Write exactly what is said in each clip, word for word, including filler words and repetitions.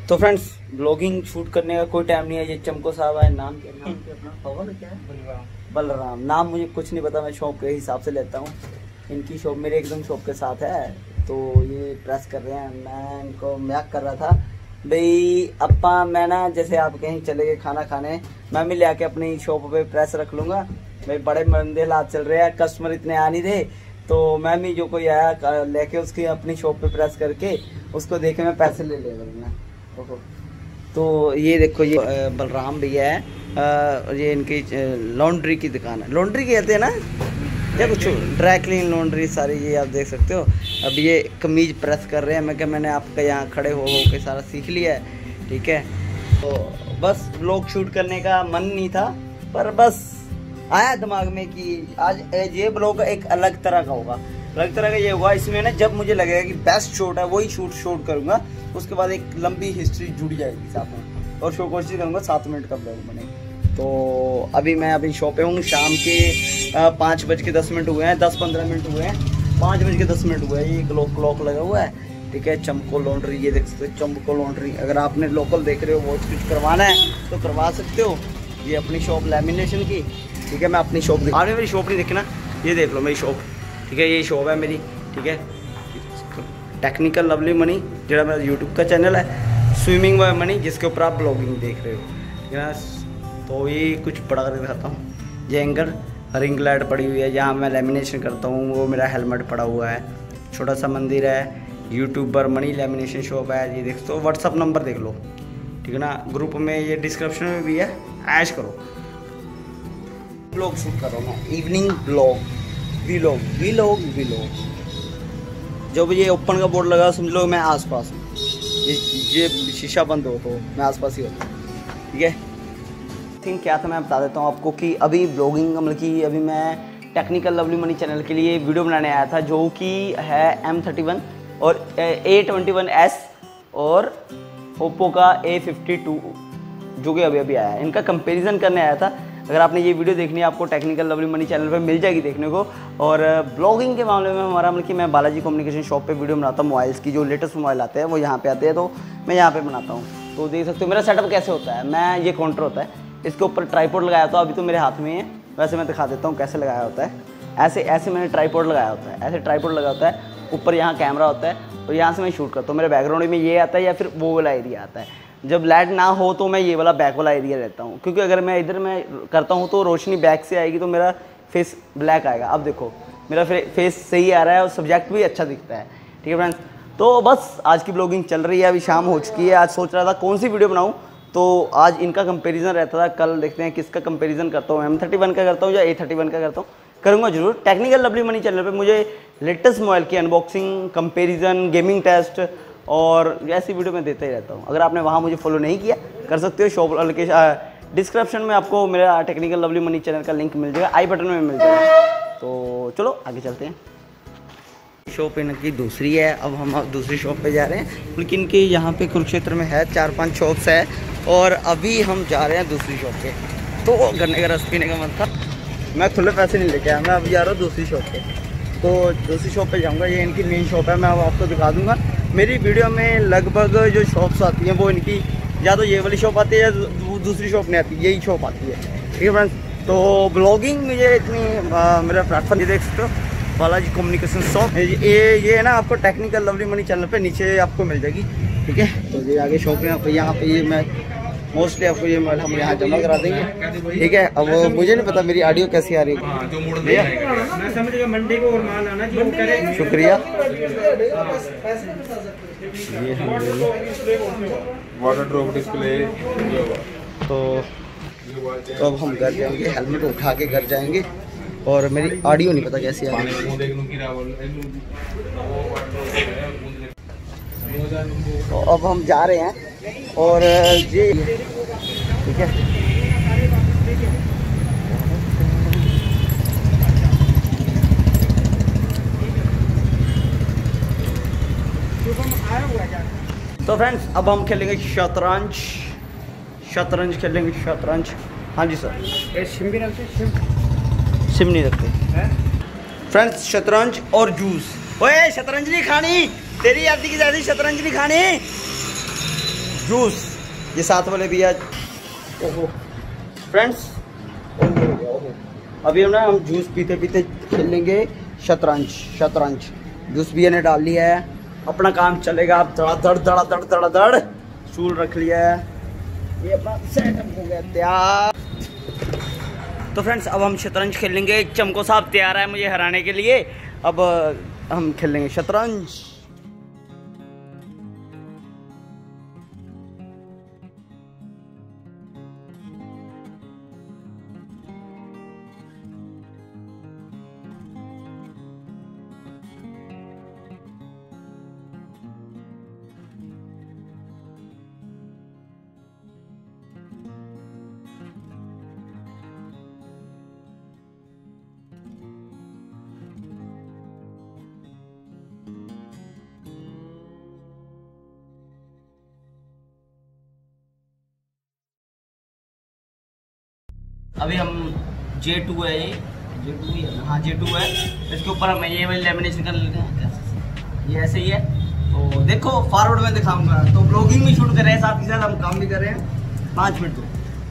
तो friends blogging shoot करने का कोई टाइम नहीं है। ये चमको साहब है, नाम क्या नाम क्या अपना पवन क्या है, बलराम बलराम नाम मुझे कुछ नहीं पता, मैं शॉप के हिसाब से लेता हूँ। इनकी शॉप मेरे एकदम शॉप के साथ है, तो ये प्रेस कर रहे हैं। मैं इनको मैक कर रहा था भाई अपा, मैं ना जैसे आप कहीं चले गए खाना खाने, मैं भी ले आके अपनी शॉप पे प्रेस रख लूँगा भाई। बड़े मंदे हालात चल रहे हैं, कस्टमर इतने आ नहीं रहे, तो मैं भी जो कोई आया लेके उसकी अपनी शॉप पे प्रेस करके उसको देखे मैं पैसे ले ले लूँगा। तो ये देखो ये बलराम भैया है, ये इनकी लॉन्ड्री की दुकान है। लॉन्ड्री कहते हैं ना या कुछ ड्राई क्लीन लॉन्ड्री सारी, ये आप देख सकते हो। अब ये कमीज प्रेस कर रहे हैं। मैं क्या मैंने आपका यहाँ खड़े हो हो के सारा सीख लिया है, ठीक है। तो बस व्लॉग शूट करने का मन नहीं था, पर बस आया दिमाग में कि आज ये व्लॉग एक अलग तरह का होगा। अलग तरह का ये होगा, इसमें ना जब मुझे लगेगा कि बेस्ट शॉट है वही शूट शूट करूँगा, उसके बाद एक लंबी हिस्ट्री जुड़ जाएगी साथ में, और शो कोशिश करूँगा सात मिनट का ब्लॉग बने। तो अभी मैं अभी शॉप पे हूँ, शाम के पाँच बज के दस मिनट हुए हैं, दस पंद्रह मिनट हुए हैं, पाँच बज के दस मिनट हुए हैं। ये क्लॉक क्लॉक लगा हुआ है, ठीक है। चमको लॉन्ड्री, ये देख सकते हो चमको लॉन्ड्री। अगर आपने लोकल देख रहे हो वो कुछ करवाना है तो करवा सकते हो। ये अपनी शॉप लैमिनेशन की, ठीक है। मैं अपनी शॉप दिखा, आपने मेरी शॉप नहीं देखना, ये देख लो मेरी शॉप, ठीक है। ये शॉप है मेरी, ठीक है। टेक्निकल लवली मनी जो मेरा यूट्यूब का चैनल है, स्विमिंग बाय मनी जिसके ऊपर आप ब्लॉगिंग देख रहे हो, ठीक है। तो ये कुछ पढ़ा कर दिखाता हूँ। ये एंकर रिंग लाइट पड़ी हुई है, जहाँ मैं लेमिनेशन करता हूँ, वो मेरा हेलमेट पड़ा हुआ है। छोटा सा मंदिर है, यूट्यूबर मनी लेमिनेशन शॉप है। ये देख तो व्हाट्सअप नंबर देख लो, ठीक है ना। ग्रुप में ये डिस्क्रिप्शन में भी है, ऐश करो। ब्लॉग शूट कर रहा हूँ, evening blog, vlog vlog vlog. जब ये ओपन का बोर्ड लगा समझ लो मैं आसपास हूँ, ये ये शीशा बंद हो तो मैं आसपास ही होता हूँ, ठीक है। थिंक क्या था मैं बता देता हूँ आपको कि अभी ब्लॉगिंग मतलब कि अभी मैं टेक्निकल लवली मनी चैनल के लिए वीडियो बनाने आया था, जो कि है एम थर्टी वन और ए ट्वेंटी वन एस और ओप्पो का ए फिफ्टी टू, जो कि अभी अभी आया है। इनका कंपैरिजन करने आया था। अगर आपने ये वीडियो देखनी है आपको टेक्निकल लवली मनी चैनल पे मिल जाएगी देखने को। और ब्लॉगिंग के मामले में हमारा मतलब कि मैं बालाजी कम्युनिकेशन शॉप पे वीडियो बनाता हूँ मोबाइल्स की, जो लेटेस्ट मोबाइल आते हैं वो यहाँ पे आते हैं, तो मैं यहाँ पे बनाता हूँ। तो देख सकते हो मेरा सेटअप कैसे होता है। मैं ये काउंटर होता है, इसके ऊपर ट्राईपॉड लगाया था, अभी तो मेरे हाथ में है, वैसे मैं दिखा देता हूँ कैसे लगाया होता है। ऐसे ऐसे मैंने ट्राईपॉड लगाया होता है, ऐसे ट्राईपॉड लगा होता है, ऊपर यहाँ कैमरा होता है और यहाँ से मैं शूट करता हूँ। मेरे बैकग्राउंड में ये आता है या फिर वो वाला एरिया आता है। जब लाइट ना हो तो मैं ये वाला बैक वाला एरिया रहता हूँ, क्योंकि अगर मैं इधर मैं करता हूँ तो रोशनी बैक से आएगी तो मेरा फेस ब्लैक आएगा। अब देखो मेरा फेस सही आ रहा है और सब्जेक्ट भी अच्छा दिखता है, ठीक है फ्रेंड्स। तो बस आज की ब्लॉगिंग चल रही है, अभी शाम हो चुकी है। आज सोच रहा था कौन सी वीडियो बनाऊँ, तो आज इनका कंपैरिजन रहता था, कल देखते हैं किसका कंपैरिजन करता हूँ, एम थर्टी वन का करता हूँ या ए थर्टी वन का करता हूँ, करूँगा जरूर। टेक्निकल लवली मनी चैनल पे मुझे लेटेस्ट मोबाइल की अनबॉक्सिंग, कंपैरिजन, गेमिंग टेस्ट और ऐसी वीडियो मैं देता ही रहता हूँ। अगर आपने वहाँ मुझे फॉलो नहीं किया कर सकते हो, शॉप लोकेशन डिस्क्रिप्शन में आपको मेरा टेक्निकल लवली मनी चैनल का लिंक मिल जाएगा, आई बटन में मिल जाएगा। तो चलो आगे चलते हैं। शॉप इनकी दूसरी है, अब हम दूसरी शॉप पे जा रहे हैं, लेकिन इनके यहाँ पे कुरुक्षेत्र में है चार पांच शॉप्स है, और अभी हम जा रहे हैं दूसरी शॉप पे। तो गन्ने का रस पीने का मन था, मैं खुले पैसे नहीं लेके आया, मैं अभी जा रहा हूँ दूसरी शॉप पे। तो दूसरी शॉप पे जाऊँगा, ये इनकी मेन शॉप है, मैं अब आपको दिखा दूँगा। मेरी वीडियो में लगभग जो शॉप्स आती हैं वो इनकी या तो ये वाली शॉप आती है या दूसरी शॉप नहीं आती, यही शॉप आती है, ठीक है फ्रेंड्स। तो ब्लॉगिंग मुझे इतनी आ, मेरा प्लेटफॉर्म ये देख सकते हो, बालाजी कम्युनिकेशन शॉप, ये ये है ना आपको टेक्निकल लवली मनी चैनल पे नीचे आपको मिल जाएगी, ठीक है। तो ये आगे शॉप है, यहाँ पे ये मैं मोस्टली आपको ये माल हम यहाँ जमा करा देंगे, ठीक है। अब मुझे नहीं पता मेरी ऑडियो कैसी आ रही है भैया, शुक्रिया। ये वाटर ड्रॉप डिस्प्ले। तो तो अब हम घर जाएंगे, हेलमेट उठा के घर जाएंगे, और मेरी ऑडियो नहीं पता कैसी आ रही है। तो अब हम जा रहे हैं और ये ठीक है। तो फ्रेंड्स अब हम खेलेंगे शतरंज, शतरंज खेलेंगे शतरंज। हाँ जी सर। सिम भी रखते सिम सिम नहीं रखते फ्रेंड्स। शतरंज और जूस। ओए शतरंज नहीं खानी, तेरी यादी की ज्यादा शतरंज नहीं खानी, जूस, ये साथ वाले भी है। ओहो फ्रेंड्स, ओहो अभी हम ना हम जूस पीते पीते खेलेंगे शतरंज। शतरंज जूस भी ने डाल लिया है, अपना काम चलेगा। अब धड़ा धड़ धड़ा धड़ धड़ा धड़ स्टूल रख लिया है, ये अपना सेटअप हो गया तैयार। तो फ्रेंड्स अब हम शतरंज खेलेंगे। चमको साहब तैयार है मुझे हराने के लिए। अब हम खेलेंगे शतरंज। अभी हम जे टू है, ये जे टू ही है, हाँ जे टू है। इसके ऊपर हम ये वाली लेमिनेशन कर लेते हैं, ये ऐसे ही है। तो देखो फॉरवर्ड में दिखाऊंगा। तो ब्लॉगिंग भी शूट कर रहे हैं, साथ ही साथ हम काम भी कर रहे हैं। पाँच मिनट तो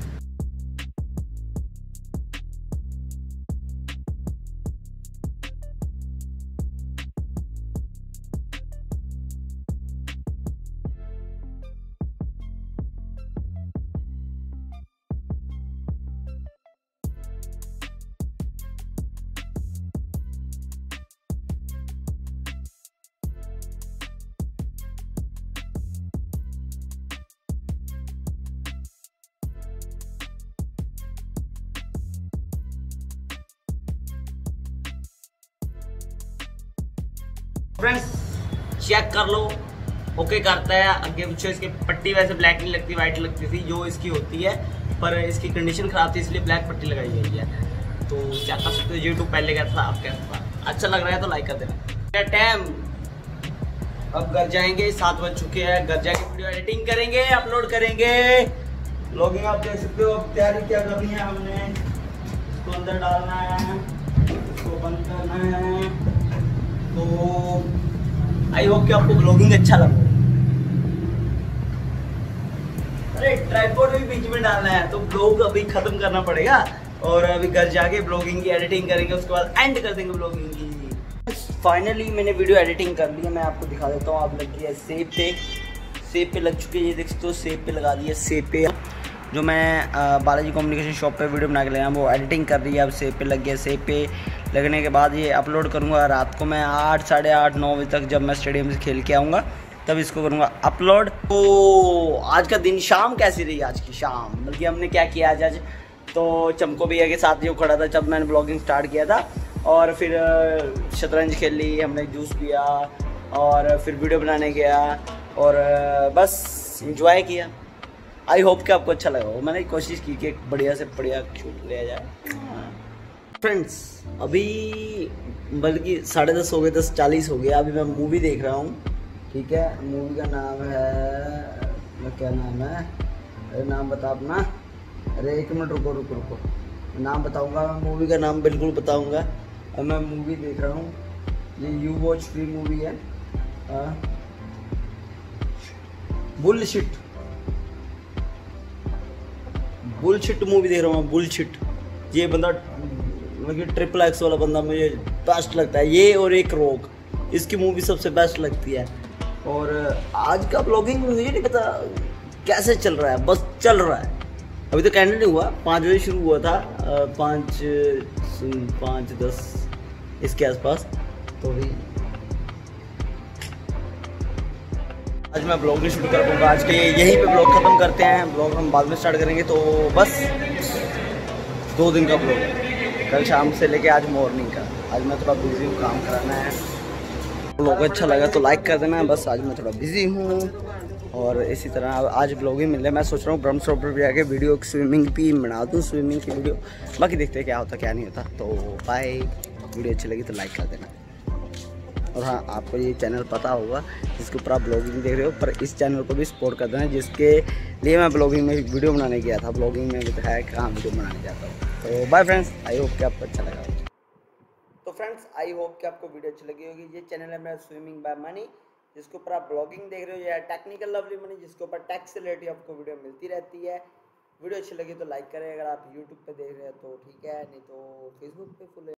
फ्रेंड्स चेक कर लो, ओके करता है। आगे पीछे इसकी पट्टी वैसे ब्लैक नहीं लगती, वाइट लगती थी जो इसकी होती है, पर इसकी कंडीशन खराब थी इसलिए ब्लैक पट्टी लगाई गई है। तो चेक कर सकते हो। यूट्यूब पहले कैसा था, आप कैसा था। अच्छा लग रहा है तो लाइक कर देना। टाइम अब घर जाएंगे, सात बज चुके हैं। घर जाके वीडियो एडिटिंग करेंगे, अपलोड करेंगे। लॉगिंग आप देख सकते हो। अब तैयारी क्या करनी है हमने, इसको अंदर डालना है, इसको बंद करना है। तो आई होप कि आपको ब्लॉगिंग अच्छा लगा। अरे ट्राइपॉड भी बीच में डालना है, तो ब्लॉग अभी खत्म करना पड़ेगा और अभी घर जाके ब्लॉगिंग की एडिटिंग करेंगे, उसके बाद एंड कर देंगे ब्लॉगिंग की। फाइनली मैंने वीडियो एडिटिंग कर ली है, मैं आपको दिखा देता हूँ। आप लग गई है सेव पे, सेव पे लग चुकी है, ये देख सकते हो। सेव पे लगा दी है। सेव पे जो मैं बालाजी कम्युनिकेशन शॉप पे वीडियो बना के लाया वो एडिटिंग कर रही है। अब सेव पे लग गया। सेव पे लगने के बाद ये अपलोड करूँगा रात को। मैं आठ साढ़े आठ नौ बजे तक जब मैं स्टेडियम से खेल के आऊँगा तब इसको करूँगा अपलोड। तो आज का दिन, शाम कैसी रही आज की शाम, बल्कि हमने क्या किया आज आज तो चमको भैया के साथ जो खड़ा था जब मैंने ब्लॉगिंग स्टार्ट किया था, और फिर शतरंज खेल ली हमने, जूस पिया और फिर वीडियो बनाने गया और बस इंजॉय किया। आई होप कि आपको अच्छा लगा हो। मैंने कोशिश की कि एक बढ़िया से बढ़िया शूट लिया जाए। फ्रेंड्स अभी बल्कि साढ़े दस हो गए, दस चालीस हो गया। अभी मैं मूवी देख रहा हूँ, ठीक है। मूवी का नाम है, क्या नाम है, अरे नाम बता अपना। अरे एक मिनट रुको रुको रुको, नाम बताऊँगा, मूवी का नाम बिल्कुल बताऊँगा। अब मैं मूवी देख रहा हूँ, ये यू वॉच फ्री मूवी है, बुलशिट बुलशिट मूवी देख रहा हूँ। बुलशिट, ये बंदा मतलब ट्रिपल एक्स वाला बंदा मुझे बेस्ट लगता है, ये और एक रोग, इसकी मूवी सबसे बेस्ट लगती है। और आज का ब्लॉगिंग मुझे नहीं पता कैसे चल रहा है, बस चल रहा है। अभी तो कैंडल नहीं हुआ, पाँच बजे शुरू हुआ था, पाँच पाँच दस इसके आसपास। तो भी आज मैं ब्लॉग नहीं शूट कर पाऊँगा, आज के यहीं पे ब्लॉग ख़त्म करते हैं। ब्लॉग हम बाद में स्टार्ट करेंगे। तो बस दो दिन का ब्लॉग है, कल शाम से लेके आज मॉर्निंग का। आज मैं थोड़ा बिजी हूँ, काम कराना है। ब्लॉग अच्छा लगा तो लाइक कर देना। बस आज मैं थोड़ा बिजी हूँ और इसी तरह आज ब्लॉग ही मिल रहा है। मैं सोच रहा हूँ ब्रह्म सरोवर पर जाके वीडियो स्विमिंग भी बना दूँ, स्विमिंग की वीडियो। बाकी देखते हैं क्या होता क्या नहीं होता। तो बाय, वीडियो अच्छी लगी तो लाइक कर देना। और हाँ, आपको ये चैनल पता होगा जिसके ऊपर आप ब्लॉगिंग देख रहे हो, पर इस चैनल को भी सपोर्ट कर देना जिसके लिए मैं ब्लॉगिंग में वीडियो बनाने गया था। ब्लॉगिंग में दिखाया कि कहाँ वीडियो बनाने जाता हूँ। तो बाय फ्रेंड्स, आई होप कि आपको अच्छा लगा हो। तो फ्रेंड्स आई होप कि आपको वीडियो अच्छी लगी होगी। ये चैनल है मेरा स्विमिंग बाय मनी, जिसके ऊपर आप ब्लॉगिंग देख रहे हो, या टेक्निकल लवली मनी जिसके ऊपर टैक्स से रिलेटेड आपको वीडियो मिलती रहती है। वीडियो अच्छी लगी तो लाइक करें, अगर आप यूट्यूब पे देख रहे हैं तो ठीक है, नहीं तो फेसबुक पे फुल